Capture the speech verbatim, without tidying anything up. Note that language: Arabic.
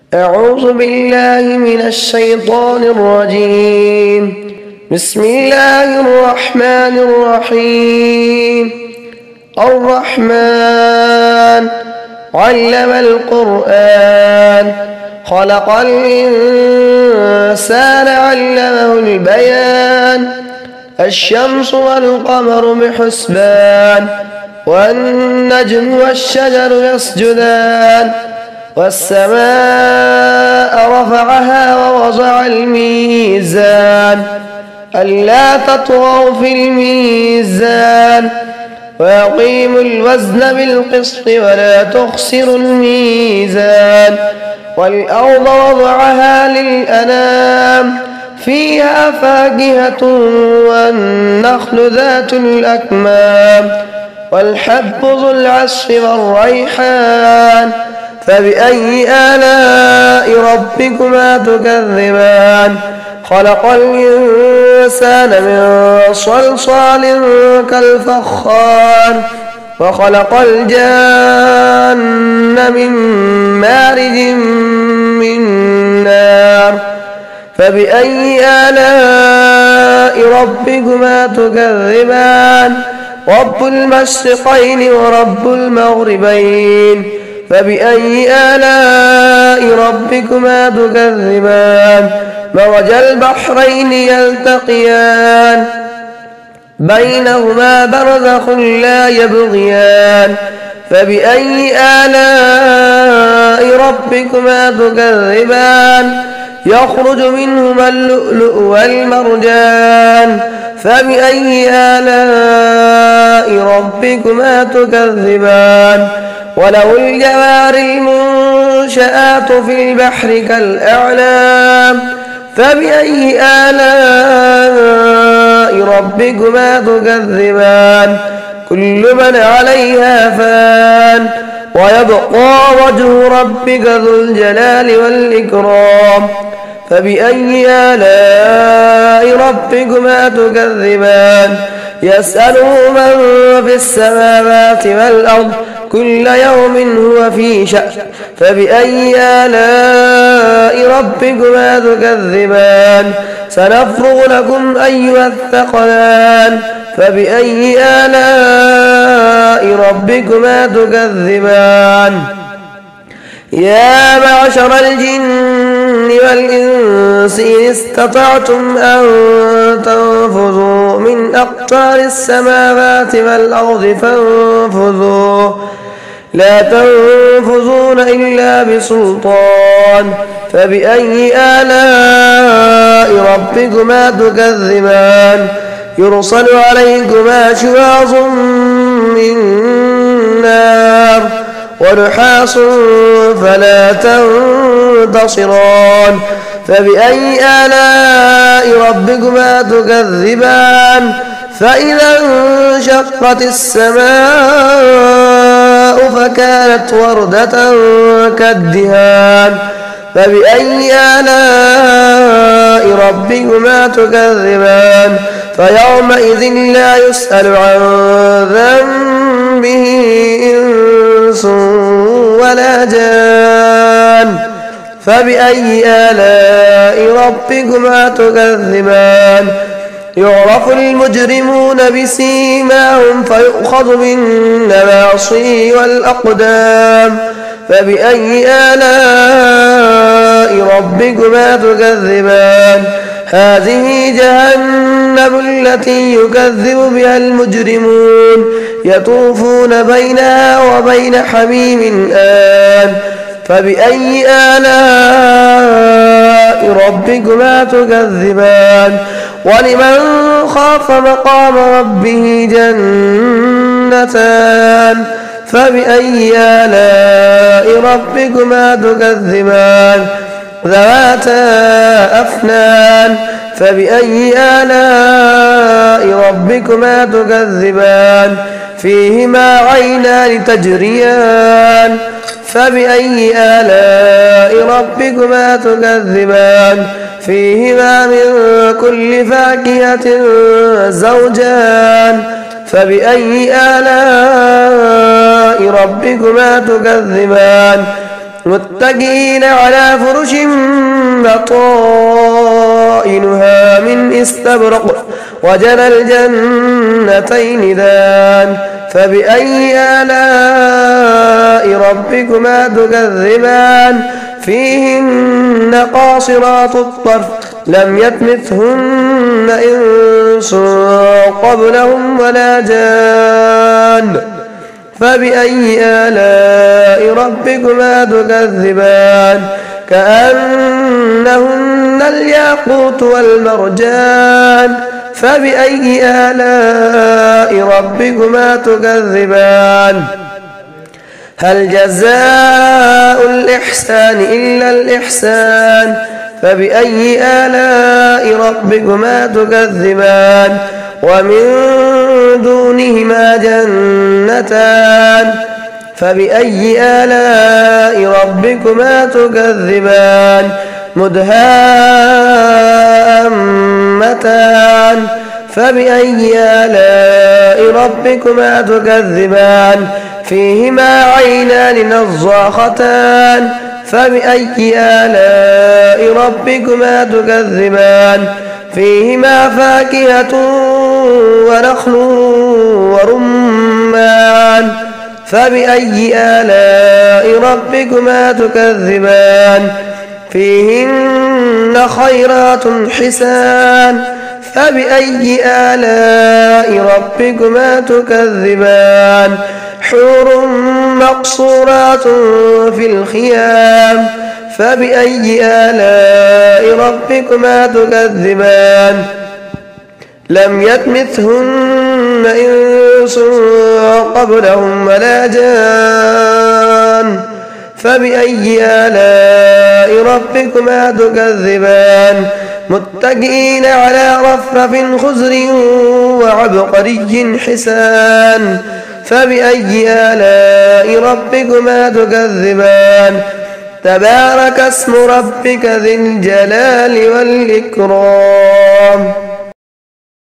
أعوذ بالله من الشيطان الرجيم. بسم الله الرحمن الرحيم. الرحمن علم القرآن خلق الإنسان علمه البيان. الشمس والقمر بحسبان والنجم والشجر يسجدان والسماء رفعها ووضع الميزان ألا تطغوا في الميزان وأقيموا الوزن بالقسط ولا تخسروا الميزان. والأرض وضعها للأنام فيها فاكهة والنخل ذات الأكمام والحب ذو العصف والريحان. فبأي آلاء ربكما تكذبان؟ خلق الإنسان من صلصال كالفخار وخلق الجان من مارج من نار. فبأي آلاء ربكما تكذبان؟ رب المشرقين ورب المغربين. فبأي آلاء ربكما تكذبان؟ مرج البحرين يلتقيان بينهما برزخ لا يبغيان. فبأي آلاء ربكما تكذبان؟ يخرج منهما اللؤلؤ والمرجان. فبأي آلاء ربكما تكذبان؟ وله الجوار المنشآت في البحر كالأعلام. فبأي آلاء ربكما تكذبان؟ كل من عليها فان ويبقى وجه ربك ذو الجلال والإكرام. فبأي آلاء ربكما تكذبان؟ يسأله من في السماوات والأرض كل يوم هو في شأن. فبأي آلاء ربكما تكذبان؟ سنفرغ لكم أيها الثقلان. فبأي آلاء ربكما تكذبان؟ يا معشر الجن والإنس إن استطعتم أن تنفذوا من أقطار السماوات والأرض فانفذوا لا تنفذون إلا بسلطان. فبأي آلاء ربكما تكذبان؟ يرسل عليكما شواظ من نار ونحاس فلا تنتصران. فبأي آلاء ربكما تكذبان؟ فإذا انشقت السماء فكانت وردة كالدهان. فبأي آلاء ربكما تكذبان؟ فيومئذ لا يسأل عن ذنبه إنس ولا جان. فبأي آلاء ربكما تكذبان؟ يعرف المجرمون بسيماهم فيؤخذ بالنواصي والأقدام. فبأي آلاء ربكما تكذبان؟ هذه جهنم التي يكذب بها المجرمون يطوفون بينها وبين حميم آن. فبأي آلاء ربكما تكذبان؟ ولمن خاف مقام ربه جنتان. فبأي آلاء ربكما تكذبان؟ ذواتا أفنان. فبأي آلاء ربكما تكذبان؟ فيهما عينان تجريان. فبأي آلاء ربكما تكذبان؟ فيهما من كل فاكهة زوجان. فبأي آلاء ربكما تكذبان؟ متكئين على فرش بطائنها من استبرق وجنى الجنتين دان فبأي آلاء ربكما تكذبان فيهن قاصرات الطرف لم يطمثهن إنس قبلهم ولا جان فبأي آلاء ربكما تكذبان كأنهن الياقوت والمرجان فبأي آلاء ربكما تكذبان هل جزاء الإحسان إلا الإحسان فبأي آلاء ربكما تكذبان ومن دونهما جنتان فبأي آلاء ربكما تكذبان مدهامتان فبأي آلاء ربكما تكذبان فيهما عينان نضاختان فبأي آلاء ربكما تكذبان فيهما فاكهة ونخل ورمان فبأي آلاء ربكما تكذبان فيهن خيرات حسان فبأي آلاء ربكما تكذبان حور مقصورات في الخيام فبأي آلاء ربكما تكذبان لم يطمثهن إنس قبلهم ولا جان فبأي آلاء ربكما تكذبان متكئين على رفرف خضر وعبقري حسان فبأي آلاء ربكما تكذبان تبارك اسم ربك ذي الجلال والإكرام.